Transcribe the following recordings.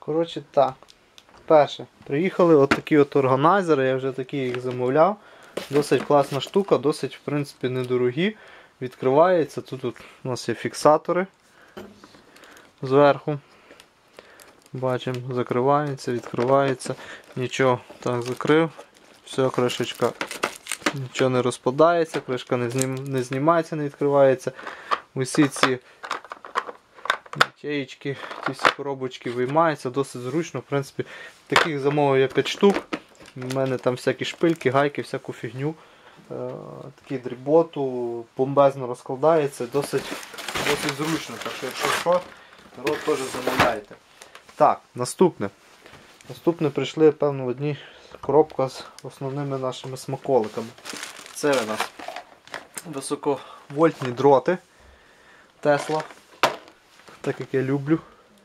Коротше так. Перше, приїхали отакі от органайзери, я вже такі їх замовляв. Досить класна штука, досить в принципі недорогі. Відкривається. Тут у нас є фіксатори зверху. Бачимо, закривається, відкривається. Нічого, так, закрив. Все, кришечка, нічого не розпадається, кришка не знімається, не відкривається. Усі ці ячеїчки, ці всі коробочки виймаються, досить зручно. В принципі, таких замовив я 5 штук. У мене там всякі шпильки, гайки, всяку фігню. Такий дріботу, бомбезно розкладається, досить зручно. Так що, якщо що, народ теж замовляйте. Так, наступне. Наступне прийшли, певно, в одній коробка з основними нашими смаколиками. Це у нас високовольтні дроти Tesla, так як я люблю.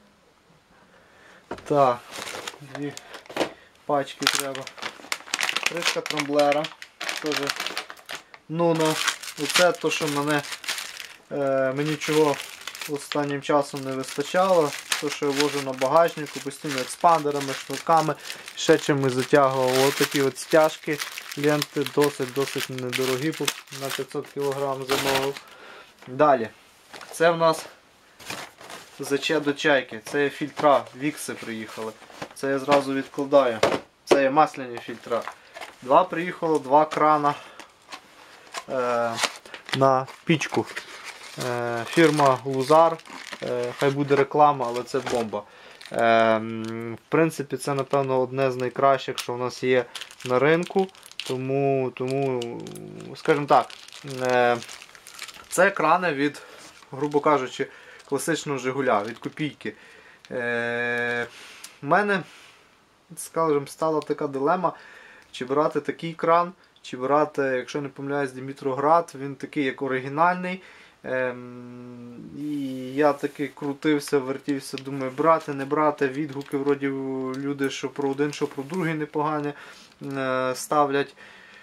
Так, 2 пачки треба. Кришка трамблера. Теж, оце то, що мені чого останнім часом не вистачало. То, що я вожу на багажнику, постійно експандерами, шнурками, ще чимось затягував. Ось такі от стяжки, ленти досить недорогі, на 500 кг замовив. Далі, це в нас ЗЧ до чайки, це є фільтра, вікси приїхали. Це я зразу відкладаю. Це є масляні фільтра. Приїхало 2 крана на пічку. Фірма Лузар, хай буде реклама, але це бомба. В принципі, це, напевно, одне з найкращих, що в нас є на ринку. Тому скажімо так, це крани від, грубо кажучи, класичного Жигуля, від копійки. У мене, скажімо, стала така дилема, чи брати такий кран, чи брати, якщо не помиляюсь, Дімітроград, він такий як оригінальний. І я таки крутився, вертівся, думаю, брати, не брати. Відгуки вроді люди, що про один, що про другий непогані ставлять.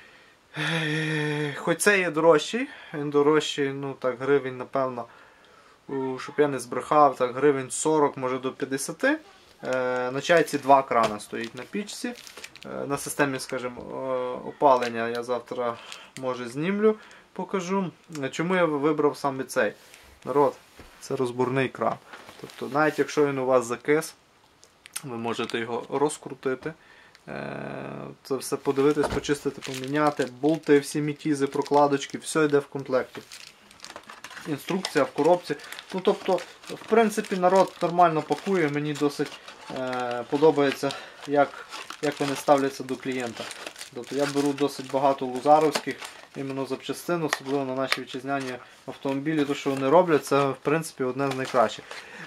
Хоч це є дорожчий, він дорожчий, так, гривень, напевно, щоб я не збрехав, так, гривень 40, може до 50. На чайці 2 крана стоїть на пічці. На системі, скажімо, опалення я завтра, може, знімлю, покажу. Чому я вибрав саме цей? Народ, це розборний кран. Тобто, навіть якщо він у вас закис, ви можете його розкрутити, це все подивитись, почистити, поміняти, болти, всі мітізи, прокладочки, все йде в комплекті. Інструкція в коробці. Тобто, в принципі, народ нормально пакує, мені досить подобається, як вони ставляться до клієнта. Тобто, я беру досить багато лузаровських іменно запчастин, особливо на наші вітчизняні автомобілі. Те, що вони роблять, це, в принципі, одне з найкращих.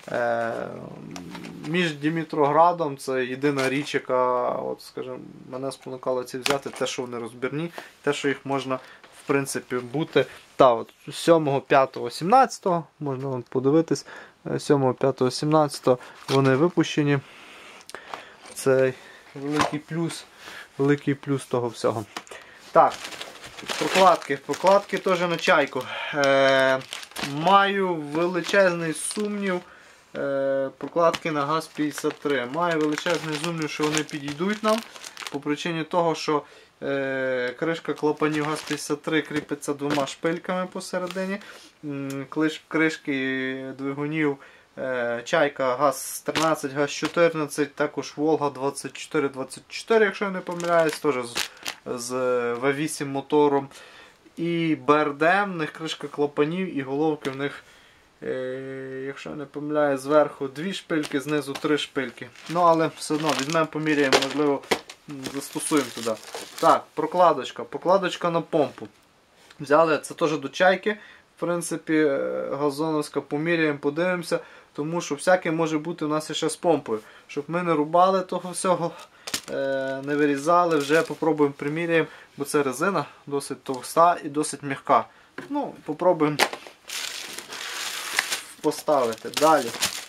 Між Дімітроградом це єдина річ, яка, скажімо, мене спонукала ці взяти, те, що вони розбірні, те, що їх можна, в принципі, бути. 7, 5, 17, можна подивитись, 7, 5, 17 вони випущені. Це великий плюс того всього. Так, прокладки теж на чайку. Маю величезний сумнів, прокладки на ГАЗ-53. Маю величезний сумнів, що вони підійдуть нам, по причині того, що кришка клапанів ГАЗ-53 кріпиться 2 шпильками посередині. Кришки двигунів чайка ГАЗ-13, ГАЗ-14, також Волга 24-24, якщо я не помиляюсь, теж з V8 мотором. І БРД, в них кришка клапанів і головки в них, якщо я не помиляюсь, зверху 2 шпильки, знизу 3 шпильки. Але все одно візьмемо, поміряємо, можливо, застосуємо туди. Так, прокладочка на помпу. Взяли, це теж до чайки, в принципі, газоновська, поміряємо, подивимося, тому що всяке може бути у нас ще з помпою. Щоб ми не рубали того всього, не вирізали, вже попробуємо, приміряємо, бо це резина досить товста і досить м'яка. Попробуємо поставити. Далі.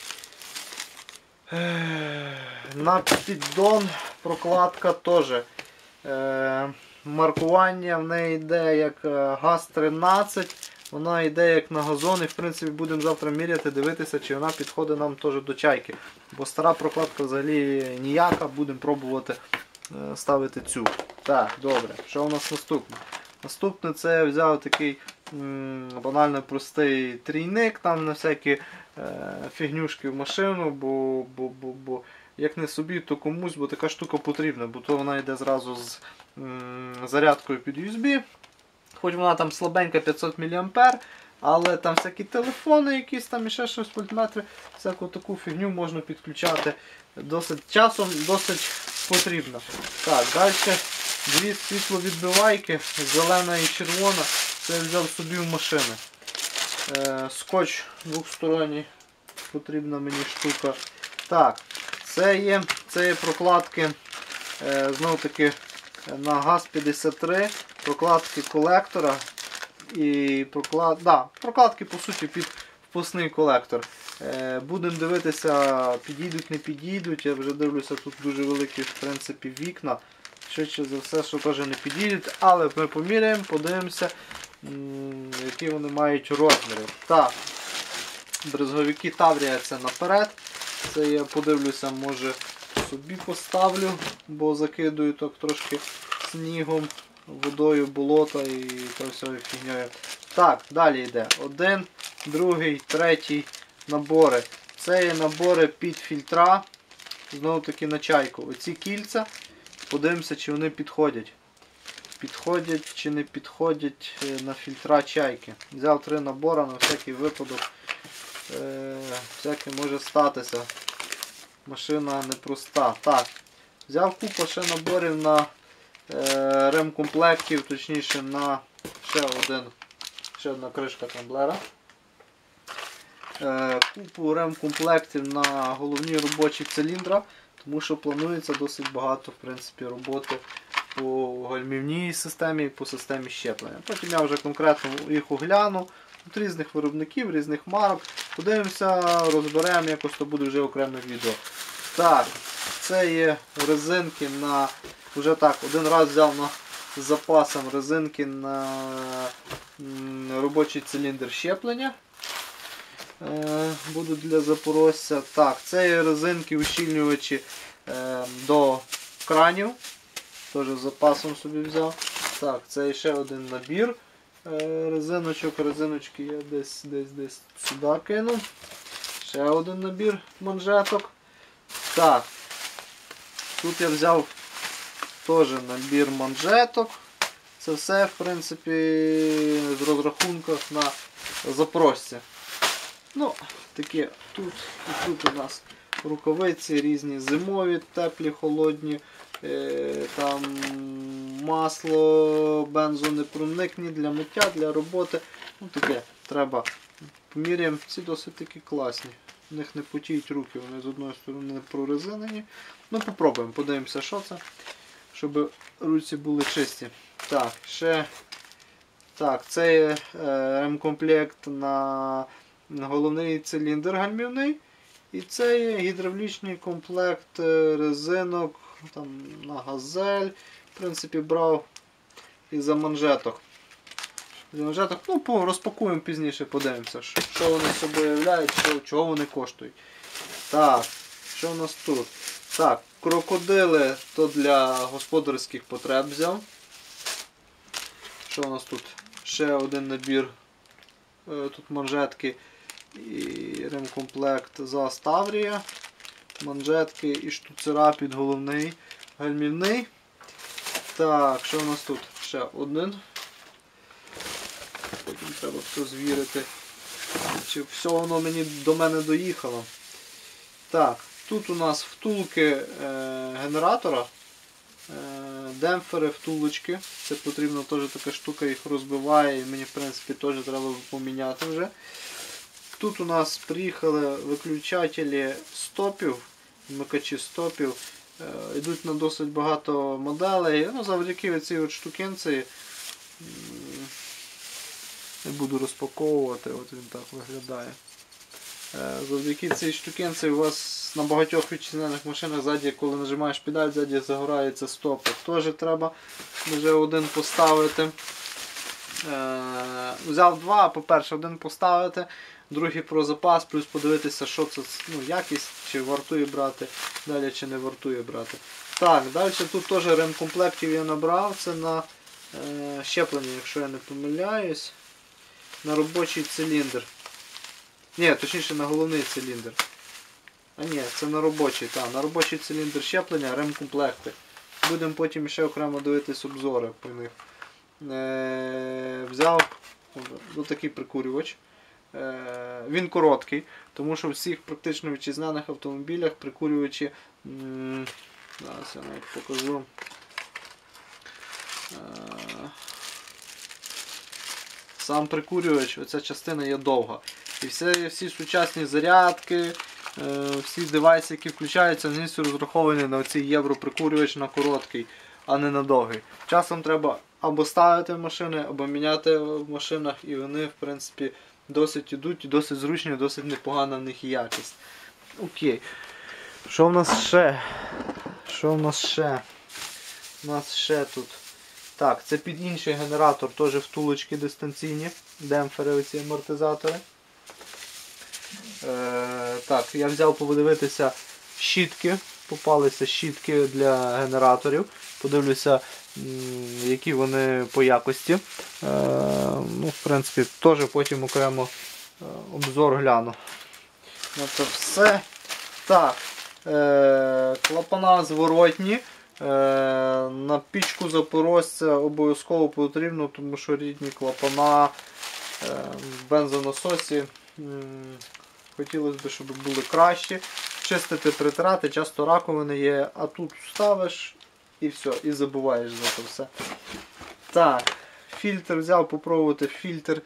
На піддон прокладка теж. Маркування в неї йде як ГАЗ-13, Вона йде як на газон і в принципі будемо завтра міряти, дивитися, чи вона підходить нам теж до чайки. Бо стара прокладка взагалі ніяка, будемо пробувати ставити цю. Так, добре. Що у нас наступне? Наступне це я взяв такий банально простий трійник, там на всякі фігнюшки в машину, бо як не собі, то комусь, бо така штука потрібна, бо то вона йде зразу з зарядкою під USB. Хоч вона там слабенька 500 мА, але там всякі телефони, якісь там і ще щось, вольтметри, всяку таку фігню можна підключати. Часом досить потрібно. Так, далі дві світловідбивайки, зелена і червона, це я взяв собі в машини. Скотч двохсторонній, потрібна мені штука. Так, це є прокладки, знову таки, на ГАЗ-53, прокладки колектора і прокладки по суті під впускний колектор. Будемо дивитися, підійдуть, не підійдуть. Я вже дивлюся, тут дуже великі в принципі вікна. Швидше за все, що теж не підійдуть, але ми поміряємо, подивимося, які вони мають розміри. Так, брезговики Таврія це наперед. Це я подивлюся, може собі поставлю, бо закидую так трошки снігом, водою, болота і та всього фігньою. Так, далі йде. Один, другий, третій набори. Це є набори під фільтра, знову таки на чайку. Оці кільця, подивимося, чи вони підходять. Підходять чи не підходять на фільтра чайки. Взяв 3 набори на всякий випадок. Всяке може статися. Машина непроста. Так, взяв купу ще наборів на ремкомплектів, точніше на ще одна кришка тамблера. Купу ремкомплектів на головні робочі циліндра, тому що планується досить багато в принципі, роботи по гальмівній системі і по системі щеплення. Потім я вже конкретно їх огляну. Тут різних виробників, різних марок. Подивимося, розберемо, якось то буде вже окреме відео. Так, це є резинки на... Вже так, один раз взяв з запасом резинки на робочий циліндр щеплення. Будуть для Запорожця. Так, це є резинки ущільнювачі до кранів. Теж з запасом собі взяв. Так, це ще один набір резиночок. Резиночки я десь сюди кину. Ще один набір манжеток. Так, тут я взяв теж набір манжеток. Це все, в принципі, з розрахунках на запорожця. Ну, такі тут і тут у нас рукавиці різні зимові, теплі, холодні. Там масло, бензонепроникні для миття, для роботи. Ну таке, треба. Поміряємо, ці досить такі класні. В них не потіють руки, вони з одної сторони не прорезинені. Ну попробуємо, подивимося, що це, щоб руці були чисті. Так, ще так, це є ремкомплект на головний циліндр гальмівний. І це є гідравлічний комплект резинок там, на газель. В принципі, брав і за манжеток. Ну, розпакуємо пізніше, подивимося, що вони собою являють, чого вони коштують. Так, що у нас тут? Так, крокодили то для господарських потреб взяв. Що у нас тут? Ще один набір. Тут манжетки і ремкомплект за Таврія. Манжетки і штуцера під головний гальмівний. Так, що у нас тут? Ще один. Потім треба все звірити, чи все воно до мене доїхало. Так, тут у нас втулки генератора, демпфери, втулочки. Це потрібно теж така штука, їх розбиває і мені в принципі теж треба поміняти вже. Тут у нас приїхали виключателі стопів, вмикачі стопів. Йдуть на досить багато моделей. Ну, завдяки цій от штукенці не буду розпаковувати, от він так виглядає. Завдяки цій штукенці у вас на багатьох вітчизняних машинах ззаді, коли нажимаєш педаль, ззаді загораються стопи. Теж треба вже один поставити. Взяв два, по-перше, один поставити, другий про запас, плюс подивитися, що це, якість, чи вартує брати, далі чи не вартує брати. Так, далі тут теж ремкомплектів я набрав, це на щеплення, якщо я не помиляюсь, на робочий циліндр. Ні, точніше на головний циліндр. А ні, це на робочий, на робочий циліндр щеплення, ремкомплекти. Будемо потім ще окремо дивитись обзори по них. Взяв отакий прикурювач. Він короткий, тому що в всіх практично вітчизняних автомобілях прикурювачі, зараз я навіть покажу, сам прикурювач, оця частина є довга. І всі сучасні зарядки, всі девайси, які включаються, вони розраховані на оцей європрикурювач на короткий, а не на довгий. Часом треба або ставити в машини, або міняти в машинах, і вони, в принципі, досить ідуть, досить зручні, досить непогана в них якість. Окей. Що в нас ще? У нас ще тут. Так, це під інший генератор, теж втулочки дистанційні, демпфери, оці амортизатори. Так, я взяв подивитися щітки, попалися щітки для генераторів. Подивлюся, які вони по якості. В принципі, теж потім окремо обзор гляну. Це все. Так, клапана зворотні. На пічку запорожця обов'язково потрібно, тому що рідні клапана в бензонасосі хотілося б, щоб були кращі. Чистити, притирати, часто раковини є, а тут ставиш і все, і забуваєш за це все. Так, фільтр взяв попробувати, фільтр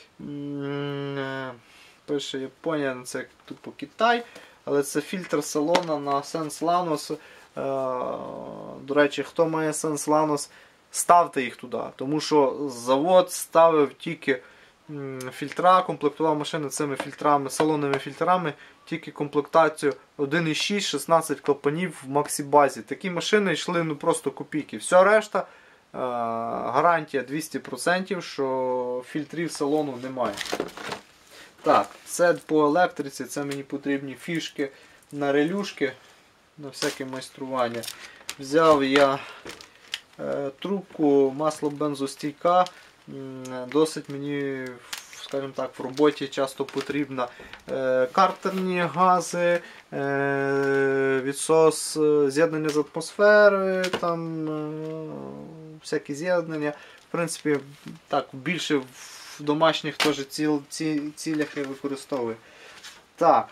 пише Японія, це тупо Китай, але це фільтр салона на Sense Lanos. До речі, хто має Sense Lanos, ставте їх туди, тому що завод ставив тільки фільтра, комплектував машини цими фільтрами, салонними фільтрами, тільки комплектацію 1,6, 16 клапанів в максібазі. Такі машини йшли просто копійки. Все решта, гарантія 200%, що фільтрів салону немає. Так, це по електриці, це мені потрібні фішки на релюшки, на всяке майстрування. Взяв я трубку масло-бензостійка, досить мені, скажімо так, в роботі часто потрібна. Картерні гази, відсос з'єднання з атмосфери, там всякі з'єднання. В принципі, так, більше в домашніх теж цілях я використовую. Так,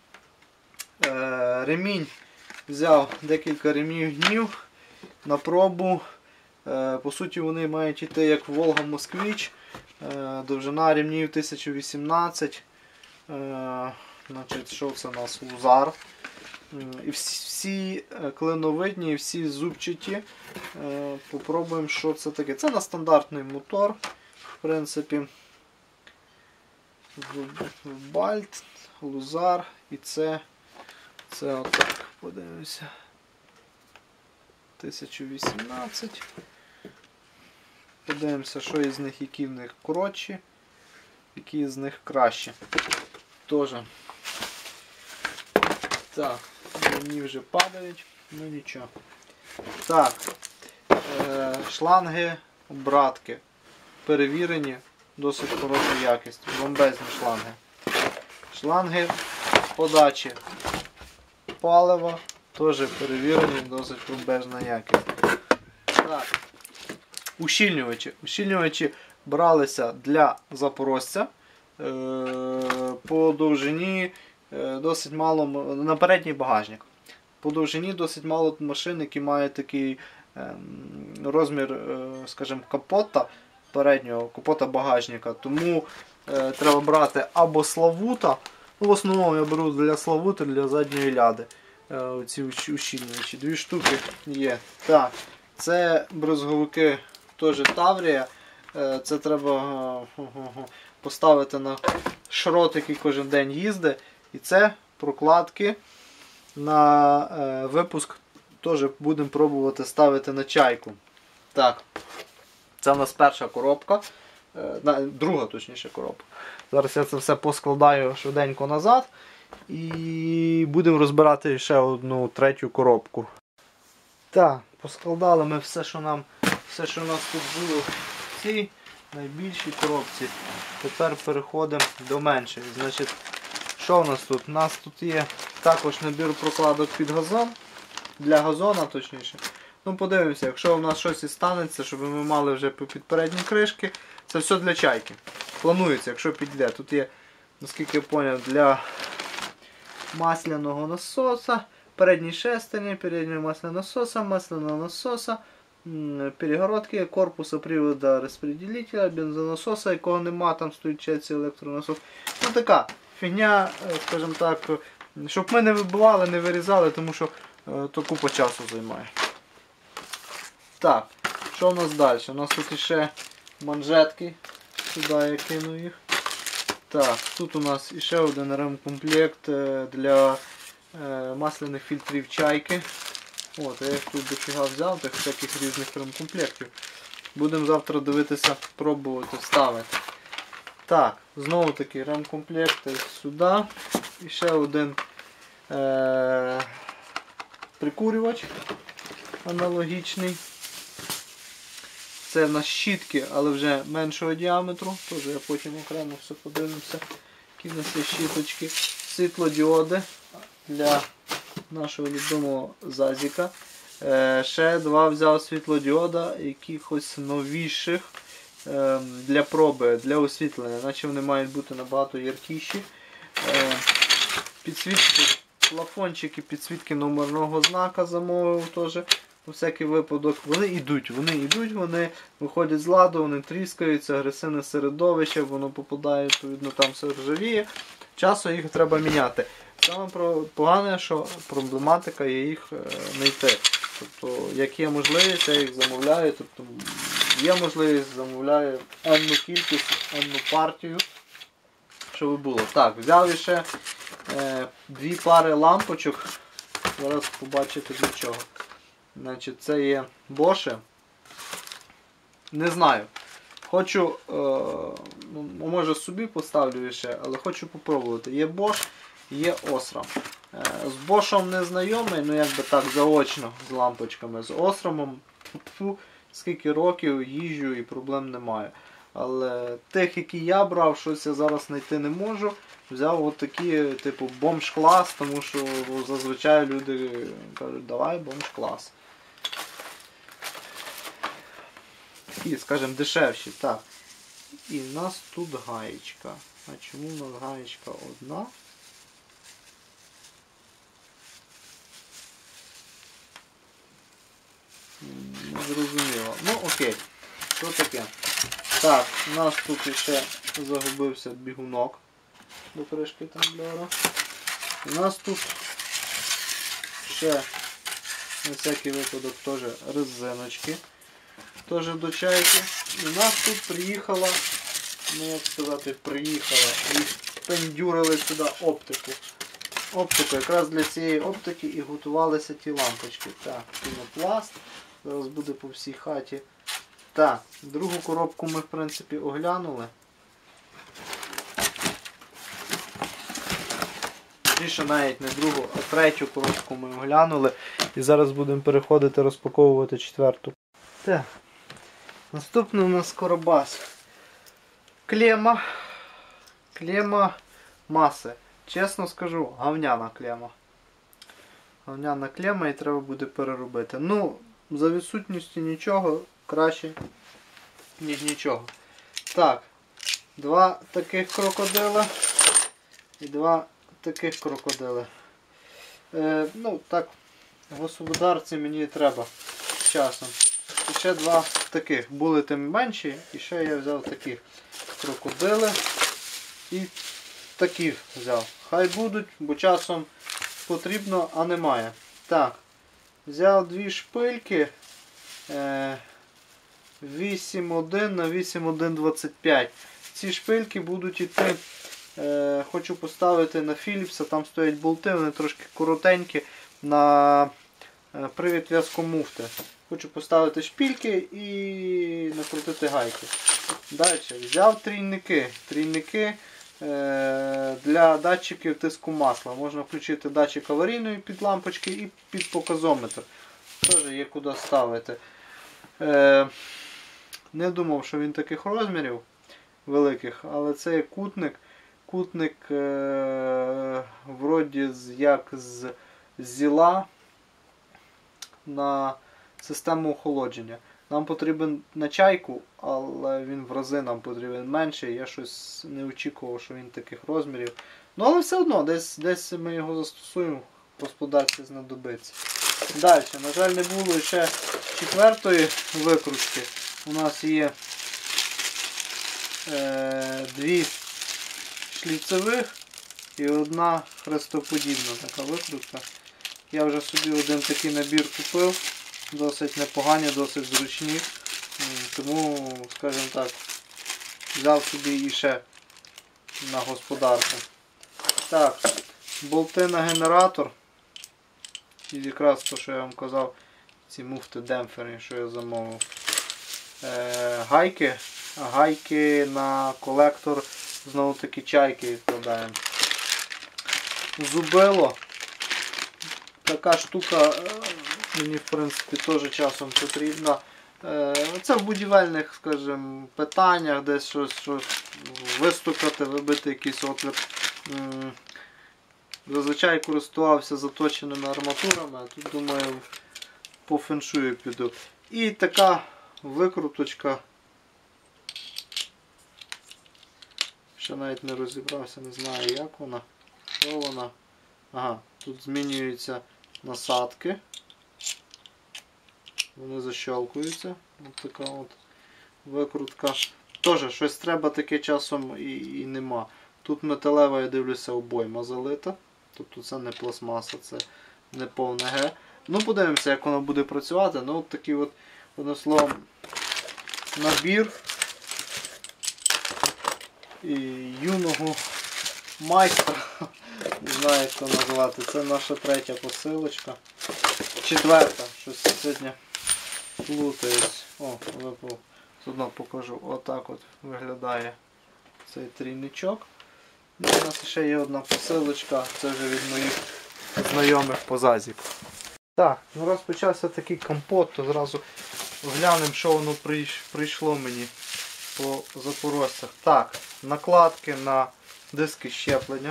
ремінь. Взяв декілька ремнів гнів на пробу. По суті, вони мають йти як Волга Москвич. Довжина ремнів 1018. Значить, що це у нас? Лузар. І всі клиновидні, всі зубчаті. Попробуємо, що це таке. Це на стандартний мотор, в принципі. Бальт, лузар і це отак. Подивимося. 1018. Подивимося, що із них, які в них коротші, які з них кращі. Тоже. Так, мені вже падають, ну нічого. Так, шланги, обратки. Перевірені, досить хороша якість. Бомбезні шланги. Шланги подачі палива. Теж перевірені, досить бомбезна якість. Так. Ущільнювачі. Ущільнювачі бралися для запорожця. По довжині досить мало, на передній багажник. По довжині досить мало машин, які мають такий розмір, скажімо, капота, переднього капота багажника. Тому треба брати або Славута, в основному я беру для Славути, для задньої ляди. Ці ущільнювачі. Дві штуки є. Так, це брезговики теж Таврія. Це треба поставити на шрот, який кожен день їздить. І це прокладки на випуск. Теж будемо пробувати ставити на чайку. Так, це у нас перша коробка. друга точніше коробка. Зараз я це все поскладаю швиденько назад і будемо розбирати ще одну третю коробку. Так, поскладали ми все, що у нас тут було в цій найбільшій коробці. Тепер переходимо до меншої. Значить, що у нас тут? У нас тут є також набір прокладок під газон, для газона точніше. Ну, подивимося, якщо у нас щось і станеться, щоб ми мали вже під передні кришки, це все для чайки. Планується, якщо підійде. Тут є, наскільки я зрозумів, для масляного насоса, передній шестерні, переднього масляного насоса, перегородки, корпуса привода розподілителя, бензонасоса, якого нема, там стоїть чеці електронасос. Ну така фігня, скажімо так, щоб ми не вибивали, не вирізали, тому що то купа часу займає. Так, що у нас далі? У нас тут ще манжетки, сюди я кину їх. Так, тут у нас ще один ремкомплект для масляних фільтрів чайки. От, я їх тут дофіга взяв, так всяких різних ремкомплектів. Будемо завтра дивитися, пробувати вставити. Так, знову таки ремкомплекти сюди. І ще один прикурювач аналогічний. Це в нас щітки, але вже меншого діаметру. Тож я потім окремо все подивимося, які в нас є щіточки. Світлодіоди для нашого любимого Зазіка. Ще два взяв світлодіода, якихось новіших для проби, для освітлення. Наче вони мають бути набагато яркіші. Підсвітки, плафончики, підсвітки номерного знака замовив теж. У всякий випадок. Вони йдуть, вони виходять з ладу, вони тріскаються, агресивне середовище, воно попадає, відповідно, там все ржавіє. Часом їх треба міняти. Саме погане, що проблематика є їх знайти. Тобто, як є можливість, я їх замовляю. Тобто, є можливість, замовляю енну кількість, енну партію, щоб було. Так, взяв ще дві пари лампочок. Зараз побачите для чого. Значить, це є Bosch. Не знаю. Хочу, може собі поставлю ще, але хочу попробувати. Є Bosch, є Osram. З Bosch'ом не знайомий, ну якби так заочно з лампочками. З Osram'ом скільки років їжджу і проблем немає. Але тих, які я брав, щось я зараз знайти не можу. Взяв отакі, типу, бомж-клас, тому що зазвичай люди кажуть, давай бомж-клас. Такі, скажімо, дешевші. Так. І в нас тут гаєчка. А чому в нас гаєчка одна? Не зрозуміло. Ну окей. Що таке? Так, у нас тут ще загубився бігунок до кришки тамблера. У нас тут ще на всякий випадок теж резиночки. Теж до чайки. І у нас тут приїхала, ну як сказати, приїхала і пендюрили сюди оптику. Оптику, якраз для цієї оптики і готувалися ті лампочки. Так, пінопласт. Зараз буде по всій хаті. Так, другу коробку ми в принципі оглянули. Більше навіть не другу, а третю коробку ми оглянули. І зараз будемо переходити розпаковувати четверту. Так, наступний у нас коробас. Клема. Клема маси. Чесно скажу, говняна клема. Говняна клема і треба буде переробити. Ну, за відсутністю нічого краще, ніж нічого. Так, два таких крокодила і два таких крокодили. Ну, так, в господарці мені треба з часом. І ще два таких. Були тим менші, і ще я взяв таких крокодили і такі взяв. Хай будуть, бо часом потрібно, а немає. Так, взяв дві шпильки 8,1 на 8,1,25. Ці шпильки будуть йти, хочу поставити на Philips, там стоять болти, вони трошки коротенькі, на привід в'язкомуфти. Хочу поставити шпильки і накрутити гайки. Далі. Взяв трійники. Трійники для датчиків тиску масла. Можна включити датчик аварійної під лампочки і під показометр. Теж є куди ставити. Не думав, що він таких розмірів великих, але це є кутник. Кутник вроді як з зіла на систему охолодження. Нам потрібен на чайку, але він в рази нам потрібен менший. Я щось не очікував, що він таких розмірів. Ну, але все одно, десь ми його застосуємо, в господарстві знадобиться. Далі, на жаль, не було ще четвертої викрутки. У нас є дві шліцевих і одна хрестоподібна така викрутка. Я вже собі один такий набір купив. Досить непогані, досить зручні. Тому, скажімо так, взяв собі і ще на господарку. Так, болти на генератор. І якраз те, що я вам казав, ці муфти-демпфери, що я замовив. Гайки на колектор, знову таки чайки відкладаємо. Зубило. Така штука мені в принципі теж часом потрібна. Це в будівельних, скажімо, питаннях, десь щось вистукати, вибити якийсь отвір. Зазвичай користувався заточеними арматурами, а тут, думаю, по феншую піду. І така викруточка. Ще навіть не розібрався, не знаю як вона. Що вона? Ага, тут змінюються насадки. Вони защелкуються. Ось така от викрутка. Теж щось треба таке часом і нема. Тут металева, я дивлюся, обойма залита. Тобто це не пластмаса, це не повне Г. Ну, подивимося, як воно буде працювати. Ну, от такий от, одним словом, набір і юного майстра. Не знаю, як це назвати. Це наша третя посилочка. Четверта. Щось сьогодні плутаюсь. О, випав. Заодно покажу. Отак от виглядає цей трійничок. І у нас ще є одна посилочка. Це вже від моїх знайомих по Зазіку. Так, ну раз почався такий компот, то зразу глянемо, що воно прийшло мені по запорожцях. Так, накладки на диски щеплення.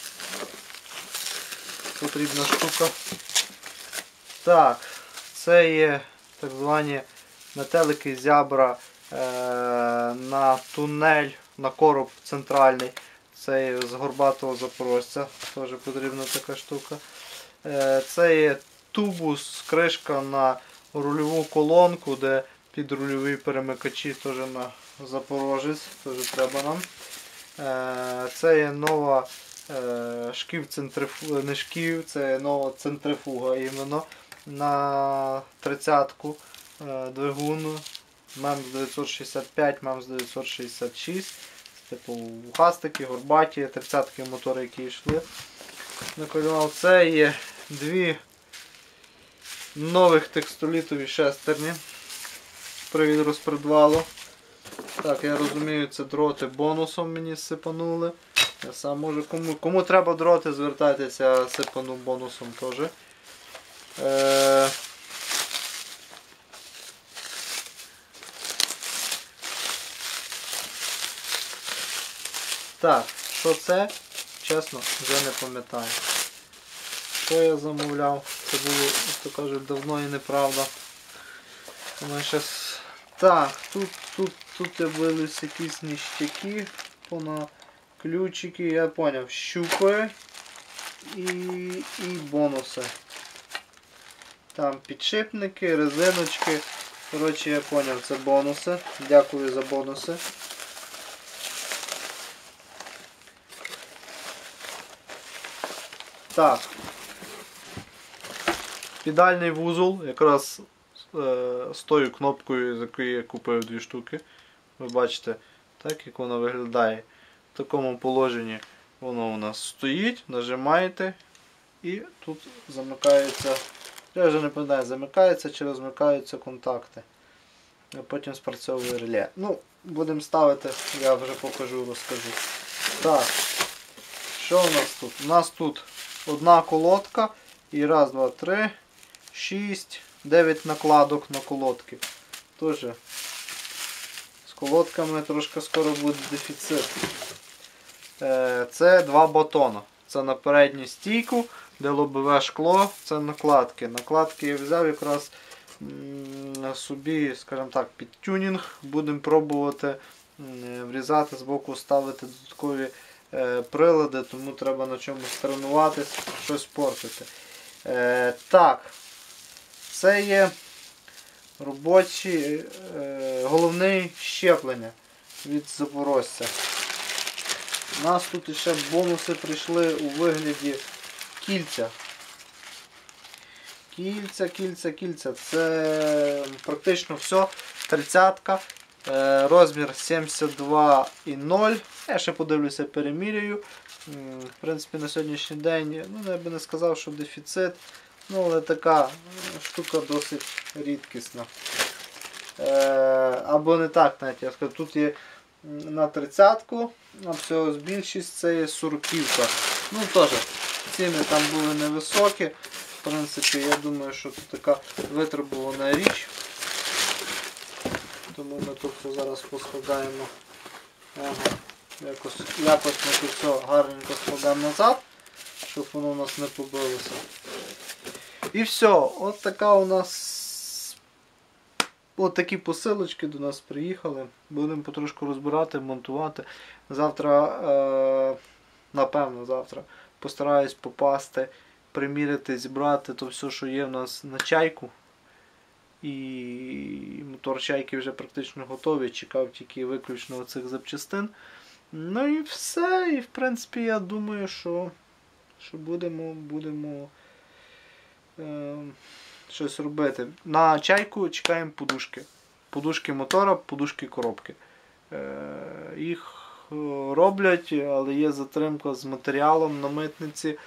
Потрібна штука. Так, це є так звані метелики зябра на тунель, на короб центральний. Це є з горбатого запорожця. Теж потрібна така штука. Це є тубус, кришка на рульову колонку, де підрульові перемикачі теж на запорожець. Теж треба нам. Це є нова не шків, це нова центрифуга іменно на 30-ку двигун МЕМС 965, МЕМС 966. Типу вухастики, горбаті, 30-ки мотори, які йшли. Це є дві нових текстолітові шестерні. Привід розпредвалу. Так, я розумію, це дроти бонусом мені сипанули. Я сам можу, кому треба дроти, звертайтеся, сипану бонусом теж. Так, що це? Чесно, вже не пам'ятаю. Що я замовляв? Це було, як то кажуть, давно і неправда. Так, тут явились якісь ніштяки, ключики, я зрозумів, щупи і бонуси. Там підшипники, резиночки. Коротше, я зрозумів, це бонуси. Дякую за бонуси. Так. Педальний вузол, якраз з тою кнопкою, з якої я купив дві штуки. Ви бачите, так як воно виглядає. В такому положенні воно у нас стоїть, нажимаєте і тут замикається, я вже не пам'ятаю, замикається чи розмикаються контакти. а потім спрацьовує реле. Ну, будемо ставити, я вже покажу, розкажу. Так, що у нас тут? У нас тут одна колодка і раз, два, три, 6, 9 накладок на колодки. Тоже з колодками трошки скоро буде дефіцит. Це 2 батона. Це на передню стійку, де лобове шкло, це накладки. Накладки я взяв якраз собі, скажімо так, під тюнінг. Будемо пробувати врізати з боку, ставити додаткові прилади, тому треба на чомусь тренуватись, щось портити. Так, це є робочі, головне щеплення від Запорожця. У нас тут ще бонуси прийшли у вигляді кільця. Кільця. Це практично все. 30-ка. Розмір 72,0. Я ще подивлюся, переміряю. В принципі, на сьогоднішній день, ну, я би не сказав, що дефіцит. Ну, але така штука досить рідкісна. Або не так, навіть я скажу. Тут є на 30-ку, а всього більшість це є 40-ка. Ну, теж, ціни там були невисокі. В принципі, я думаю, що тут така витребувана річ. Тому ми тут все зараз поскладаємо. Ага. Якось ми тут все гарненько складаємо назад, щоб воно у нас не побилося. І все, от така у нас, от такі посилочки до нас приїхали. Будемо потрошку розбирати, монтувати. Завтра, напевно, завтра постараюсь попасти, приміряти, зібрати то все, що є в нас на чайку. І мотор чайки вже практично готовий, чекав тільки виключно цих запчастин. Ну і все, і в принципі я думаю, що будемо щось робити. На чайку чекаємо подушки. Подушки мотора, подушки коробки. Їх роблять, але є затримка з матеріалом на митниці.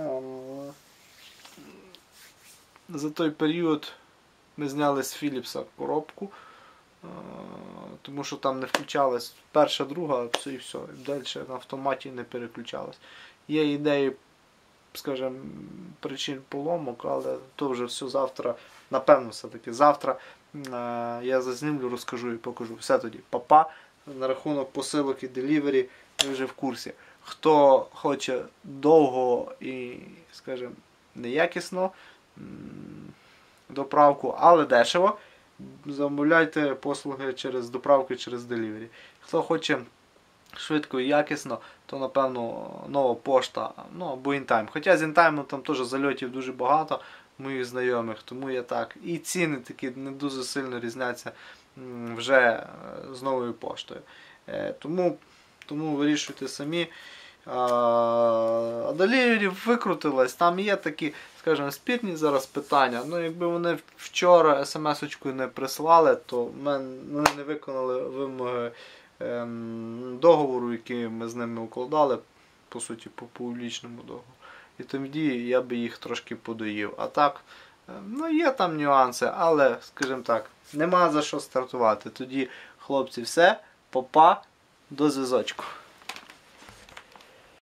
За той період ми зняли з Філіпса коробку, тому що там не включалась перша, друга, і все. Далі на автоматі не переключалась. Є ідеї, скажімо, причин поломок, але то вже все завтра, напевно все-таки завтра я зазнімлю, розкажу і покажу. Все тоді, па-па. На рахунок посилок і делівері ви вже в курсі. Хто хоче довго і, скажімо, неякісно доправку, але дешево, замовляйте послуги через доправку, через делівері. Хто хоче швидко і якісно, то напевно нова пошта, ну або інтайм. Хоча з інтаймом там теж зальотів дуже багато моїх знайомих, тому я так. І ціни такі не дуже сильно різняться вже з новою поштою. Тому вирішуйте самі. А делівері викрутилось, там є такі, скажімо, спірні зараз питання. Ну, якби вони вчора смс-очку не прислали, то вони не виконали вимоги договору, який ми з ними укладали, по суті, по публічному договору. І тоді я би їх трошки подоїв. А так, ну є там нюанси, але, скажімо так, нема за що стартувати. Тоді, хлопці, все, попа, до зв'язочку.